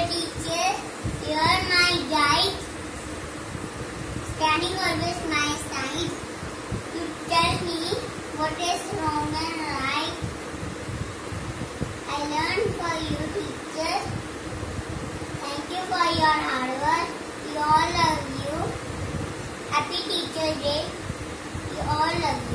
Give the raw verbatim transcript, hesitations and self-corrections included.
teacher. You are my guide. Standing always my side. You tell me what is wrong and right. I learn for you, teacher. Thank you for your hard work. We all love you. Happy Teacher Day. We all love you.